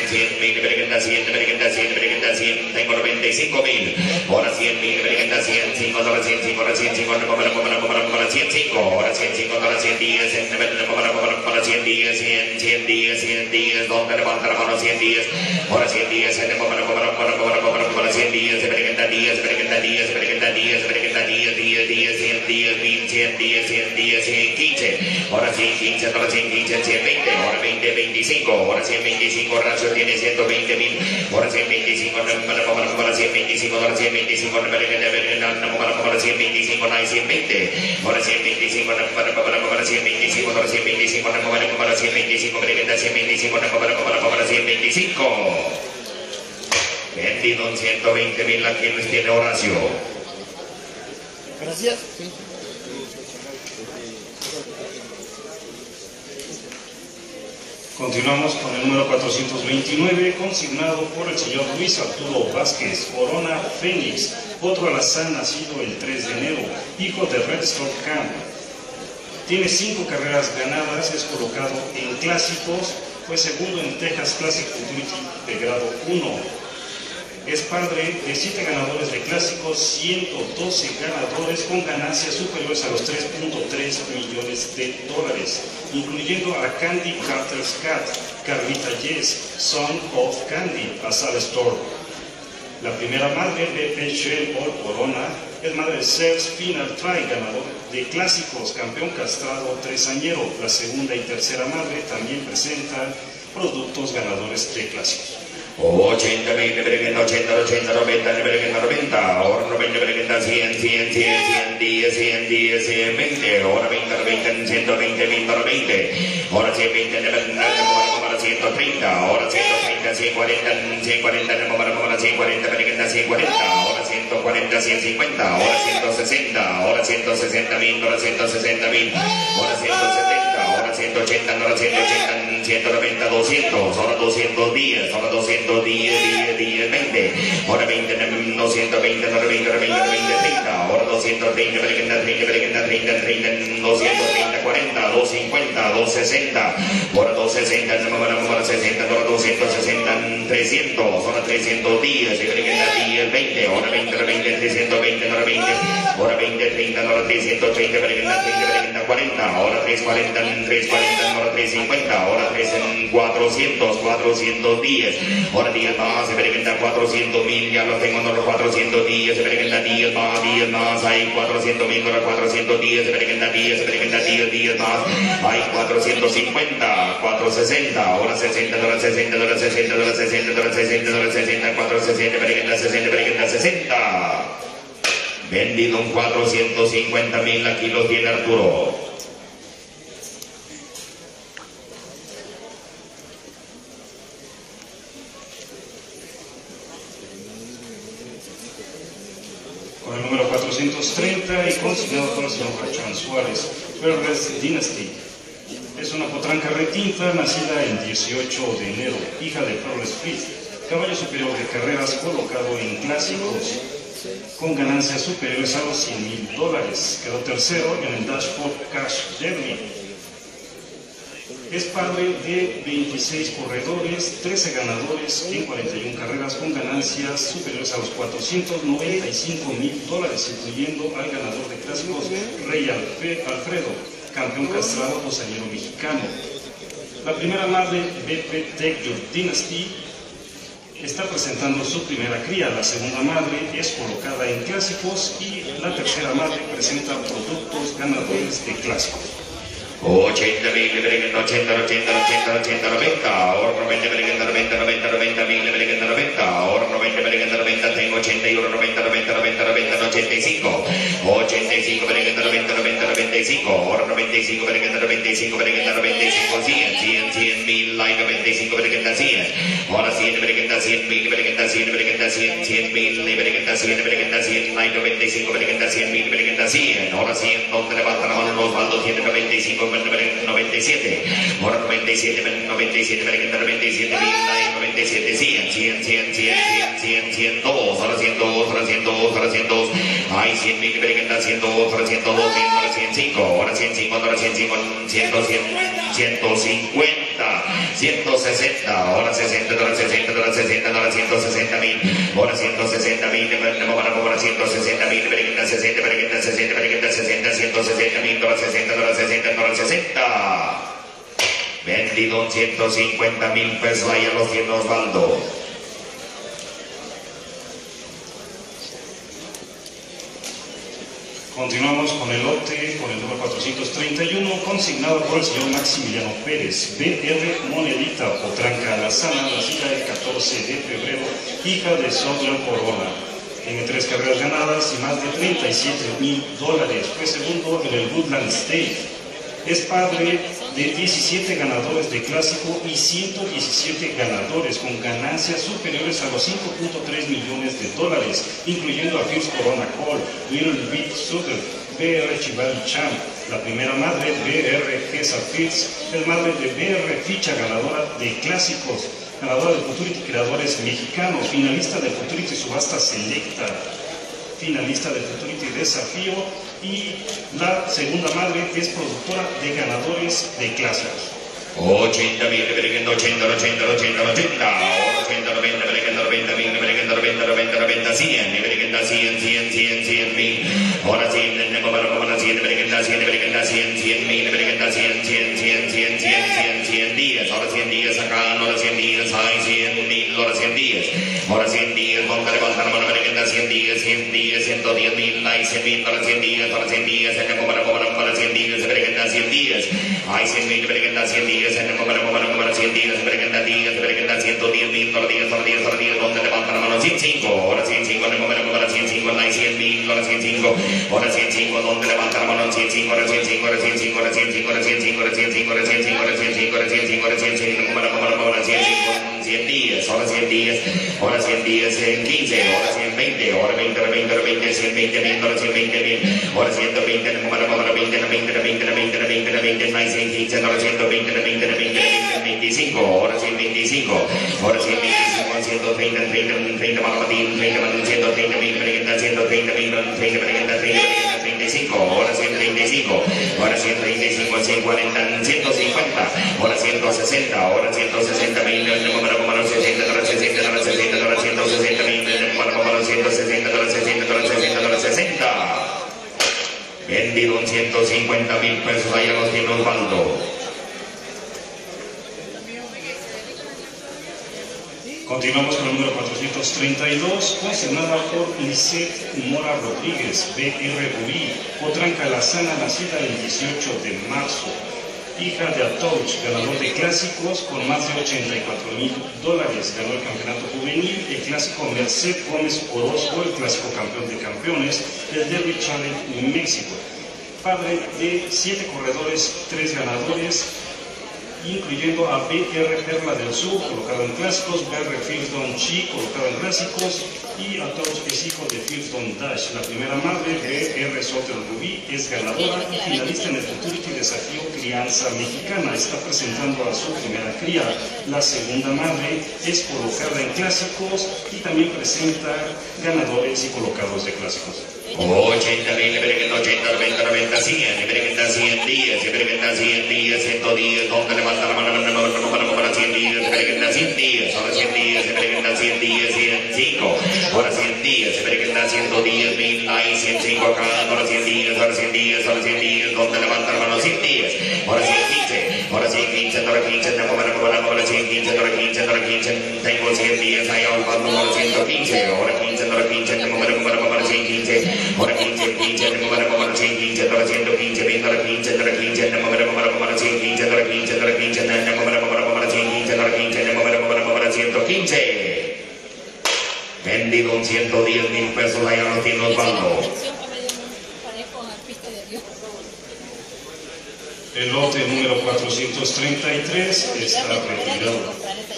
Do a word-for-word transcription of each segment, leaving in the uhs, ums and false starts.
cien mil, Bergenda cien, Bergenda cien, Bergenda cien, tengo noventa y cinco mil, ahora cien mil, Bergenda cien, cinco, ahora cien, cinco, ahora cien, cinco, ahora cien, cinco, ahora cien, cinco, ahora cien, diez, ahora cien, diez, cien, cien, diez, cien, diez, donde levanta la mano, cien, diez, ahora cien, diez, ahora cien, diez, Bergenda diez, Bergenda diez, Bergenda diez, Bergenda diez, diez, diez, cien, diez, mil, cien, diez, cien, diez, cien, quince, ahora cien, quince, ahora cien, quince, cien, veinte, ahora veinte, veinticinco, ahora cien, veinticinco, ratio tiene ciento veinte mil, ahora cien, veinticinco, ahora cien, veinticinco, ahora cien, veinticinco, ahora cien, veinticinco, no hay cien veinte, ahora cien, veinticinco, ahora cien, veinticinco, ahora cien, veinticinco, ahora cien, veinticinco, cien, veinticinco, ahora cien, veinticinco, vendido en ciento veinte mil, aquí les tiene Horacio. Gracias. Continuamos con el número cuatrocientos veintinueve, consignado por el señor Luis Arturo Vázquez, Corona Fénix, otro alazán nacido el tres de enero, hijo de Red Storm Camp. Tiene cinco carreras ganadas, es colocado en clásicos, fue segundo en Texas Classic Futurity de grado uno. Es padre de siete ganadores de clásicos, ciento doce ganadores con ganancias superiores a los tres punto tres millones de dólares, incluyendo a Candy Carter's Cat, Carlita Yes, Son of Candy, a Sal Storm. La primera madre de Shell All Corona es madre de Sears Final Try, ganador de clásicos, campeón castrado tresañero. La segunda y tercera madre también presentan productos ganadores de clásicos. ochenta mil, Bergenda ochenta, ochenta, noventa, Bergenda noventa, ahora noventa, Bergenda cien, cien, cien, cien, diez, cien, diez, cien, veinte, ahora veinte, veinte, ciento veinte mil, veinte, ahora cien veinte, ahora ciento treinta, ahora ciento treinta, cien cuarenta, cien cuarenta, ahora cien cuarenta, Bergenda cien cuarenta, ahora ciento cuarenta, cien cincuenta, ahora ciento sesenta, ahora ciento sesenta mil, ahora ciento sesenta mil, ahora ciento setenta, ahora ciento ochenta, ahora ciento ochenta, ciento noventa, doscientos, ahora doscientos diez, ahora doscientos diez, diez, diez, veinte, ahora veinte, doscientos veinte, ahora veinte, veinte, veinte, treinta, ahora doscientos treinta, treinta, treinta, treinta, treinta, doscientos treinta, cuarenta, doscientos cincuenta, doscientos sesenta, ahora doscientos sesenta, ahora sesenta, ahora doscientos sesenta, trescientos, ahora trescientos diez, diez, veinte, ahora veinte, veinte, trescientos veinte, ahora veinte, ahora veinte, treinta, ahora trescientos treinta, treinta, cuarenta, ahora trescientos cuarenta, trescientos cuarenta, ahora trescientos cincuenta, ahora cuatrocientos, cuatrocientos diez, ahora diez más, Bergenda cuatrocientos mil, ya lo tengo en los cuatrocientos diez, Bergenda diez más, diez más, hay cuatrocientos mil, ahora cuatrocientos diez, Bergenda diez, Bergenda diez, diez más, hay cuatrocientos cincuenta, cuatrocientos sesenta, ahora sesenta, ahora sesenta, ahora sesenta, ahora sesenta, ahora sesenta, ahora sesenta, cuatrocientos sesenta, Bergenda sesenta, Bergenda sesenta, vendido en cuatrocientos cincuenta mil, aquí lo tiene Arturo. Con el número cuatrocientos treinta y consignado por el señor Juan Suárez, Perles Dynasty. Es una potranca retinta nacida el dieciocho de enero, hija de Perles Smith, caballo superior de carreras colocado en clásicos, con ganancias superiores a los cien mil dólares. Quedó tercero en el Dashboard Cash Derby. Es padre de veintiséis corredores, trece ganadores en cuarenta y una carreras con ganancias superiores a los cuatrocientos noventa y cinco mil dólares, incluyendo al ganador de clásicos Rey Alfredo, campeón castrado dosañero mexicano. La primera madre, B P Tech Your Dynasty, está presentando su primera cría. La segunda madre es colocada en clásicos y la tercera madre presenta productos ganadores de clásicos. ochenta mil, Bergenda ochenta, ochenta, ochenta, ochenta, noventa, ahora noventa, Bergenda noventa, noventa, noventa mil, Bergenda noventa, ahora noventa, Bergenda noventa, tengo ochenta y uno, noventa, noventa, noventa, noventa, ochenta y cinco, ochenta y cinco, Bergenda noventa, noventa, noventa y cinco, ahora noventa y cinco, Bergenda noventa y cinco, Bergenda noventa y cinco, cien, cien, cien mil, like noventa y cinco, Bergenda cien, ahora cien, Bergenda cien mil, Bergenda cien, Bergenda cien, cien mil, Bergenda cien, Bergenda cien, like noventa y cinco, Bergenda cien mil, Bergenda cien, ahora cien, donde levanta la mano Osvaldo, ciento noventa y cinco, noventa y siete, ahora noventa y siete, noventa y siete, noventa y siete mil, noventa y siete, cien, cien, cien, cien, cien, cien, dos, ahora cien dos, ahora cien dos, ahora cien dos, hay cien mil, Bergenda cien dos, ahora cien dos, ahora cien cinco, ahora cien cinco, ahora cien cinco, ciento cincuenta, ciento sesenta, ahora sesenta, sesenta, dólar sesenta, dólar sesenta, dólar ciento sesenta mil, ahora ciento sesenta mil, ahora ciento sesenta mil, perequita sesenta, perequita sesenta, perequita sesenta, ciento sesenta mil, dólar sesenta, dólar sesenta, dólar sesenta. Vendido en ciento cincuenta mil pesos, ahí a los tiene Osvaldo. Continuamos con el lote, con el número cuatrocientos treinta y uno, consignado por el señor Maximiliano Pérez, B R Monedita Potranca Alazana, nacida el catorce de febrero, hija de Soglan Corona. Tiene tres carreras ganadas y más de treinta y siete mil dólares. Fue segundo en el Woodland State. Es padre de diecisiete ganadores de clásico y ciento diecisiete ganadores con ganancias superiores a los cinco punto tres millones de dólares, incluyendo a Fierce Corona Cole, Little Big Sugar, B R Chivali Champ, la primera madre B R Gesa Fierce, el madre de B R Ficha, ganadora de clásicos, ganadora de Futurity Creadores Mexicanos, finalista de Futurity Subasta Selecta, finalista del Futurity Desafío, y la segunda madre es productora de ganadores de clásicos. ochenta mil, ochenta, ochenta, ochenta, ochenta, ochenta, noventa, noventa mil, noventa, noventa, noventa, noventa, cien, cien, cien, cien, cien mil, ahora cien, ahora cien, cien, cien, cien mil, cien, cien, cien, cien, cien, cien días, ahora cien días acá, ahora cien días, hay cien mil, ahora cien días, ahora cien días, monta levantar mano, cien días, cien días, ciento diez mil, hay cien mil, ahora cien días, ahora cien días, ahora cien días, cien días, hay cien mil, cien días, en el número, número, número, cien días, perequenda días, perequenda ciento diez mil, por días, por días, por días, donde levanta la mano, ciento cinco, ahora ciento cinco, en el número, número, ciento cinco, hay cien mil, ahora ciento cinco, ahora ciento cinco, donde levanta la mano, ciento cinco, ahora ciento cinco, ahora ciento cinco, ahora ciento cinco, ahora ciento cinco, ahora ciento cinco, ahora ciento cinco, ahora ciento cinco, ahora ciento cinco, ahora ciento cinco, número, número, número, ciento cinco, cien días, ahora cien días, ahora cien días, en quince, ahora ciento veinte, ahora veinte, ahora veinte, ahora veinte, ciento veinte mil, ahora ciento veinte mil, ahora ciento veinte, número, número, veinte, veinte, veinte, veinte, veinte, veinte, hay cien quince, ahora ciento veinte, veinte, veinte, veinticinco, ahora ciento veinticinco, ahora ciento veinticinco, ciento treinta, treinta, treinta, Marmatín, treinta, ciento treinta mil, ciento treinta mil, treinta, treinta, treinta y cinco, ahora ciento treinta y cinco, ahora ciento treinta y cinco, ciento cuarenta, ciento cincuenta, ahora ciento sesenta, ahora ciento sesenta mil, número, número, sesenta, ahora sesenta, ahora sesenta, ahora ciento sesenta mil, número, número, ciento sesenta, ahora sesenta, ahora sesenta, ahora sesenta. Vendido en ciento cincuenta mil pesos, allá los tiene Osvaldo. Continuamos con el número cuatrocientos treinta y dos, consignada por Lisette Mora Rodríguez, B R U I, Potranca Alazana, nacida el dieciocho de marzo, hija de Atoch, ganador de clásicos con más de ochenta y cuatro mil dólares, ganó el campeonato juvenil, el clásico Merced Gómez Orozco, el clásico campeón de campeones, el Derby Challenge en México, padre de siete corredores, tres ganadores, incluyendo a B R Perla del Sur, colocado en clásicos, B R Fieldstone Chi, colocado en clásicos, y Atoch es hijo de Fieldstone Dash. La primera madre, B R Soter Rubí, es ganadora y finalista en el Futurity Desafío Crianza Mexicana. Está presentando a su primera cría. La segunda madre es colocada en clásicos y también presenta ganadores y colocados de clásicos. ochenta mil, ochenta, noventa, noventa, cien, cien días, cien días, ciento diez, donde levanta la mano, para cien días, cien días, ahora cien días, cien días, ciento cinco, ahora cien días, ciento diez mil, hay ciento cinco acá, ahora cien días, ahora cien días, ahora cien días, donde levanta la mano, cien días, ahora ciento quince, ahora ciento quince, ahora quince, ahora ciento quince, ahora quince, ahora quince, tengo cien días, hay ahora ciento quince, ahora quince, ahora quince, ahora ciento quince, ahora quince, quince, número, número, ciento quince, ahora ciento quince, veinte, ahora quince, ahora quince, número, número, número, ciento quince, ahora quince, ahora quince, número, número, número, ciento quince, ahora quince, número, número, número, ciento quince. Vendido en ciento diez mil pesos, allá no tiene Osvaldo. El lote número cuatrocientos treinta y tres está retirado.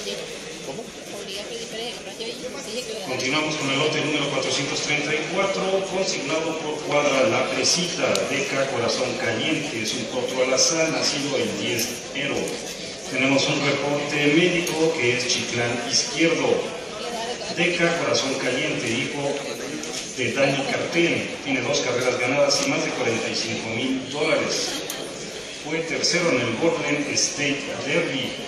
Continuamos con el lote número cuatrocientos treinta y cuatro, consignado por Cuadra La Presita, Deca Corazón Caliente, es un potro alazán, nacido el diez de enero. Tenemos un reporte médico que es Chiclán Izquierdo. Deca Corazón Caliente, hijo de Dani Cartel, tiene dos carreras ganadas y más de cuarenta y cinco mil dólares. Fue tercero en el Golden State Derby.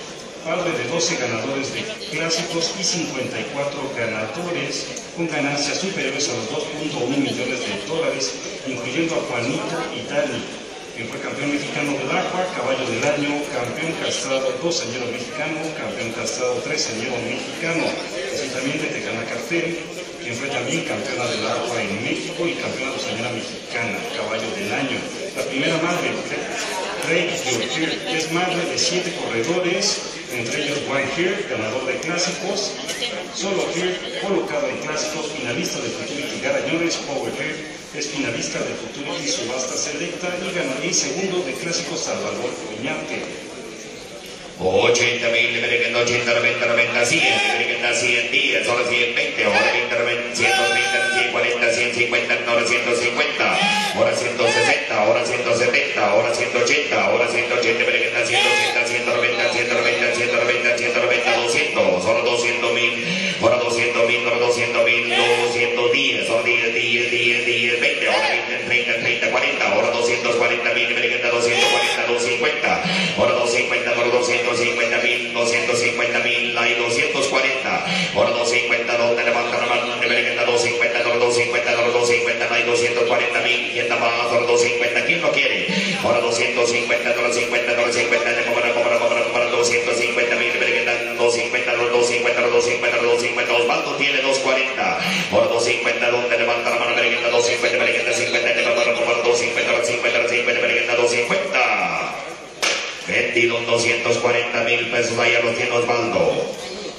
padre de doce ganadores de clásicos y cincuenta y cuatro ganadores con ganancias superiores a los dos punto uno millones de dólares, incluyendo a Juanito y Dani, quien fue campeón mexicano del agua, caballo del año, campeón castrado doceñero mexicano, campeón castrado treceñero mexicano, así también de Tecana Cartel, quien fue también campeona del agua en México y campeona doceñera mexicana, caballo del año. La primera madre, Rey Yorkshire, es madre de siete corredores, entre ellos White Hair, ganador de clásicos, Solo Hair, colocado en clásicos, finalista de Futurity Garañones, Power Hair, es finalista de Futurity Subasta Selecta y ganador segundo de clásicos Salvador Oñate. ochenta mil, ochenta, noventa, noventa, cien, cien días, ahora ciento veinte, ahora veinte, ciento treinta, ciento cuarenta, ciento cincuenta, ahora ciento cincuenta, ahora ciento sesenta, ahora ciento setenta, ahora ciento ochenta, ahora ciento ochenta, ciento ochenta, ciento noventa, ciento noventa, ciento noventa, ciento noventa, doscientos, ahora doscientos mil, ahora doscientos mil, ahora doscientos mil, doscientos diez, ahora diez, diez, diez, diez, veinte, ahora veinte, treinta, treinta, cuarenta, ahora doscientos cuarenta mil, doscientos cuarenta, doscientos cincuenta, ahora doscientos cincuenta, ahora doscientos cincuenta mil, doscientos cincuenta mil, hay doscientos cuarenta, ahora doscientos cincuenta, donde levanta la mano, de vergüenza, doscientos cincuenta, ahora doscientos cincuenta, ahora doscientos cincuenta, hay doscientos cuarenta mil, ¿quién está más? Ahora doscientos cincuenta, ¿quién lo quiere? Ahora doscientos cincuenta, ahora cincuenta, ahora cincuenta, ahora doscientos cincuenta mil, de vergüenza, doscientos cincuenta, ahora doscientos cincuenta, ahora doscientos cincuenta, ahora doscientos cincuenta, Osvaldo tiene doscientos cuarenta, ahora doscientos cincuenta, donde levanta la mano, de vergüenza, doscientos cincuenta, vergüenza, cincuenta, ahora doscientos cincuenta, ahora cincuenta, ahora cincuenta, vergüenza, doscientos cincuenta. Vendido doscientos cuarenta mil pesos, allá lo tiene Osvaldo.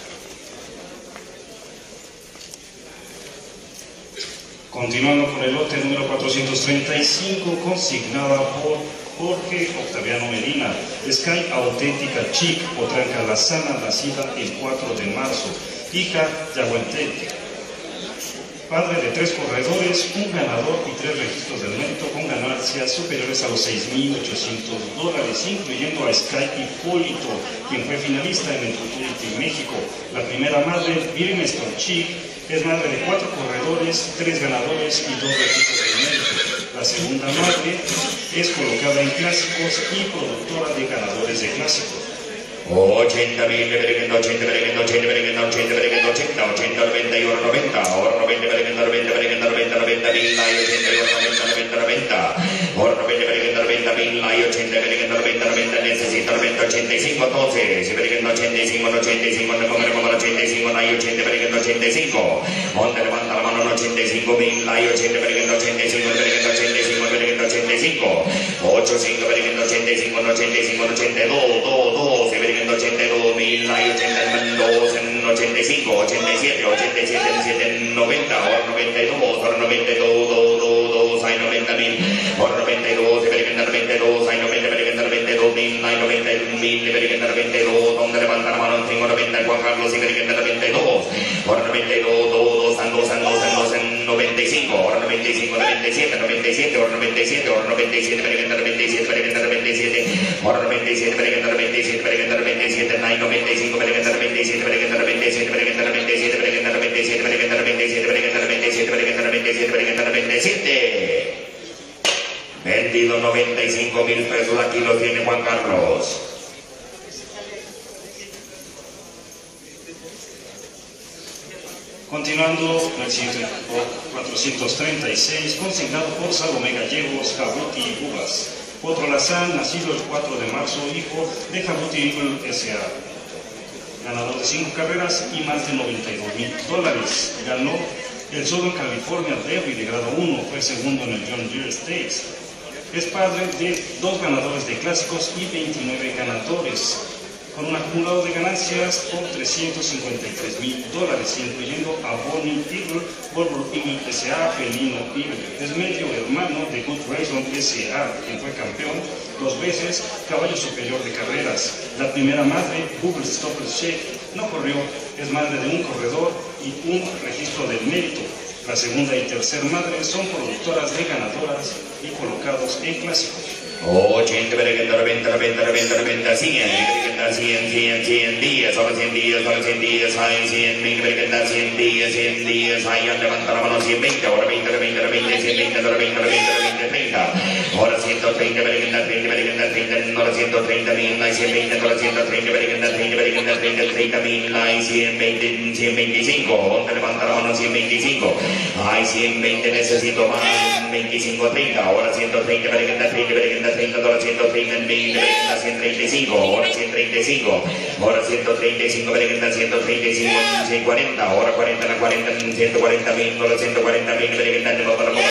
Continuando con el lote número cuatrocientos treinta y cinco, consignada por Jorge Octaviano Medina, Sky Auténtica Chic, Potranca La Sana, nacida el cuatro de marzo, hija de Aguantete. Padre de tres corredores, un ganador y tres registros del mérito con ganancias superiores a los seis mil ochocientos dólares, incluyendo a Sky Hipólito, quien fue finalista en el Futurity México. La primera madre, Birmingham Chic, es madre de cuatro corredores, tres ganadores y dos registros del mérito. La segunda madre es colocada en clásicos y productora de ganadores de clásicos. ochenta mil, ochenta, ochenta, ochenta, ochenta, ochenta, ochenta, ochenta, noventa y uno, noventa, ahora noventa, noventa, noventa, noventa, noventa mil, hay ochenta y uno, noventa, noventa, noventa, ahora noventa, noventa, noventa mil, hay ochenta, noventa, noventa, noventa, necesito noventa, ochenta y cinco, entonces, ochenta y cinco, ochenta y cinco, ochenta y cinco, hay ochenta, ochenta y cinco, donde levanta la mano, ochenta y cinco mil, hay ochenta, ochenta y cinco, ochenta y cinco, ochenta y cinco, ochenta y cinco, ochenta y cinco, ochenta y cinco, ochenta y dos, dos, dos, ochenta y dos mil, hay ochenta y dos, ochenta y cinco, ochenta y siete, ochenta y siete, noventa, ahora noventa y dos, ahora noventa y dos, dos, dos, dos, hay noventa mil, ahora noventa y dos, noventa y dos, hay noventa, noventa y dos mil, hay noventa mil, noventa y dos, donde levanta la mano, tengo noventa, Juan Carlos, noventa y dos, ahora noventa y dos, dos, dos, dos, dos, dos, noventa y cinco, ahora noventa y cinco, noventa y siete, noventa y siete, ahora noventa y siete, ahora noventa y siete, noventa y siete, noventa y siete, ahora noventa y siete, noventa y siete, noventa y siete, noventa y cinco, noventa y siete, noventa y siete, noventa y siete, noventa y siete, noventa y siete, noventa y siete, noventa y siete, noventa y siete, noventa y siete. Vendido noventa y cinco mil pesos, aquí lo tiene Juan Carlos. Continuando, el siguiente cuatrocientos treinta y seis, consignado por Salomé Gallegos, Jabuti y Uvas. Potro Lazán, nacido el cuatro de marzo, hijo de Jabuti Eagle S A Ganador de cinco carreras y más de noventa y dos mil dólares. Ganó el Southern California Derby de grado uno, fue segundo en el John Deere Stakes. Es padre de dos ganadores de clásicos y veintinueve ganadores, con un acumulado de ganancias por trescientos cincuenta y tres mil dólares, incluyendo a Bonnie Eagle, Volvo Eagle S A, Felino Eagle. Es medio hermano de Good Reason S A, quien fue campeón dos veces, caballo superior de carreras. La primera madre, Google Stopper Shake, no corrió, es madre de un corredor y un registro del mérito. La segunda y tercera madre son productoras de ganadoras y colocados en clásicos. ochenta, noventa, noventa, noventa, noventa, cien, cien, cien, cien días, ahora cien días, ahora cien días, hay cien, cien días, cien días, hay al levantar la mano cien veinte, ahora veinte, veinte, veinte, cien veinte, ahora veinte, veinte, veinte, treinta, ahora ciento treinta, treinta, treinta, treinta, ahora ciento treinta mil, hay cien veinte, ahora ciento treinta, treinta, treinta, treinta, treinta mil, hay cien veinte, cien veinticinco, ahora levanta la mano cien veinticinco, hay cien veinte, necesito más, veinticinco, treinta, ahora ciento treinta, treinta, treinta, treinta, treinta, ahora ciento treinta, ciento treinta y cinco, ahora ciento treinta y cinco, ahora ciento treinta y cinco, ciento treinta y cinco, ciento cuarenta, ahora cuarenta, cuarenta, ciento cuarenta mil, ahora ciento cuarenta mil,